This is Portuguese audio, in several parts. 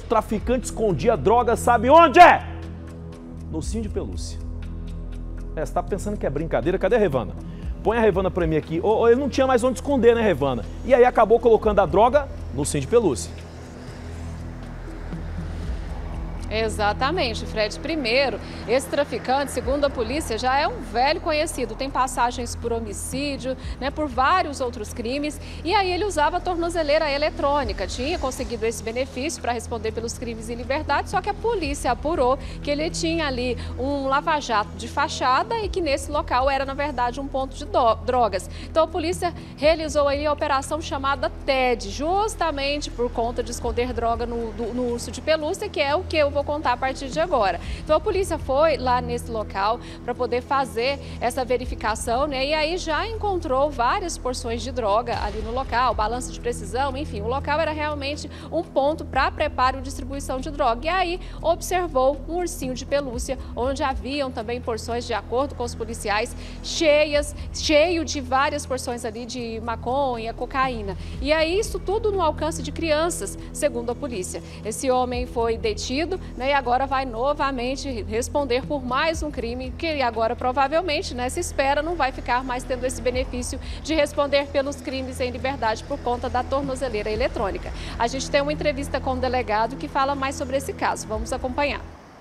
O traficante escondia droga, sabe onde é? No ursinho de pelúcia. Você tá pensando que é brincadeira? Cadê a Revana? Põe a Revana pra mim aqui. Ele não tinha mais onde esconder, né, Revana? E aí acabou colocando a droga no ursinho de pelúcia. Exatamente, Fred. Primeiro, esse traficante, segundo a polícia, já é um velho conhecido. Tem passagens por homicídio, né, por vários outros crimes. E aí ele usava a tornozeleira eletrônica. Tinha conseguido esse benefício para responder pelos crimes em liberdade, só que a polícia apurou que ele tinha ali um lava-jato de fachada e que nesse local era, na verdade, um ponto de drogas. Então a polícia realizou aí a operação chamada TED, justamente por conta de esconder droga no urso de pelúcia, que é o que eu vou contar a partir de agora. Então a polícia foi lá nesse local para poder fazer essa verificação, né? E aí já encontrou várias porções de droga ali no local, balança de precisão, enfim, o local era realmente um ponto para preparo e distribuição de droga. E aí observou um ursinho de pelúcia, onde haviam também porções, de acordo com os policiais, cheio de várias porções ali de maconha, cocaína. E aí isso tudo no alcance de crianças, segundo a polícia. Esse homem foi detido, né, e agora vai novamente responder por mais um crime que agora provavelmente, né, se espera, não vai ficar mais tendo esse benefício de responder pelos crimes em liberdade por conta da tornozeleira eletrônica. A gente tem uma entrevista com o delegado que fala mais sobre esse caso. Vamos acompanhar.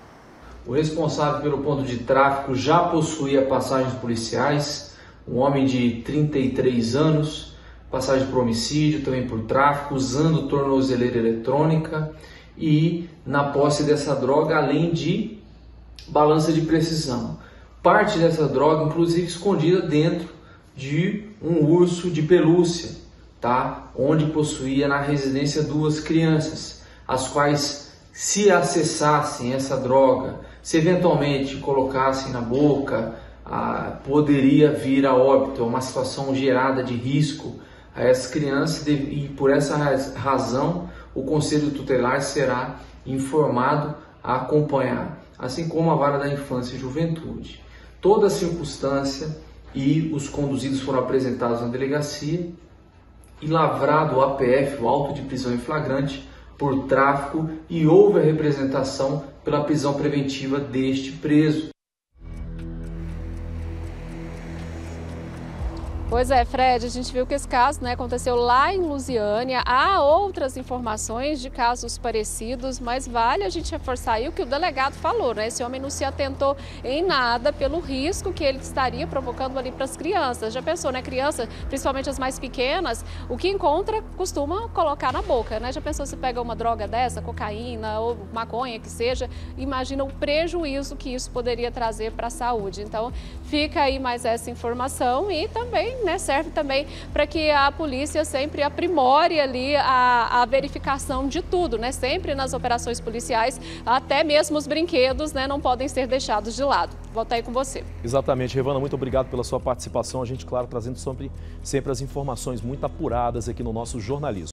O responsável pelo ponto de tráfico já possuía passagens policiais, um homem de 33 anos, passagem por homicídio, também por tráfico, usando tornozeleira eletrônica e na posse dessa droga, além de balança de precisão. Parte dessa droga, inclusive, escondida dentro de um urso de pelúcia, tá? Onde possuía na residência duas crianças, as quais, se acessassem essa droga, se eventualmente colocassem na boca, poderia vir a óbito, uma situação gerada de risco a essas crianças, e por essa razão o Conselho Tutelar será informado a acompanhar, assim como a Vara da Infância e Juventude. Toda a circunstância e os conduzidos foram apresentados na delegacia e lavrado o APF, o auto de prisão em flagrante, por tráfico, e houve a representação pela prisão preventiva deste preso. Pois é, Fred, a gente viu que esse caso, né, aconteceu lá em Lusiânia. Há outras informações de casos parecidos, mas vale a gente reforçar aí o que o delegado falou, né? Esse homem não se atentou em nada pelo risco que ele estaria provocando ali para as crianças. Já pensou, né? Criança, principalmente as mais pequenas, o que encontra costuma colocar na boca, né? Já pensou se pega uma droga dessa, cocaína ou maconha que seja, imagina o prejuízo que isso poderia trazer para a saúde. Então, fica aí mais essa informação e também, né, serve também para que a polícia sempre aprimore ali a verificação de tudo, né? Sempre nas operações policiais, até mesmo os brinquedos, né, não podem ser deixados de lado. Volto aí com você. Exatamente, Revana, muito obrigado pela sua participação. A gente, claro, trazendo sempre as informações muito apuradas aqui no nosso jornalismo.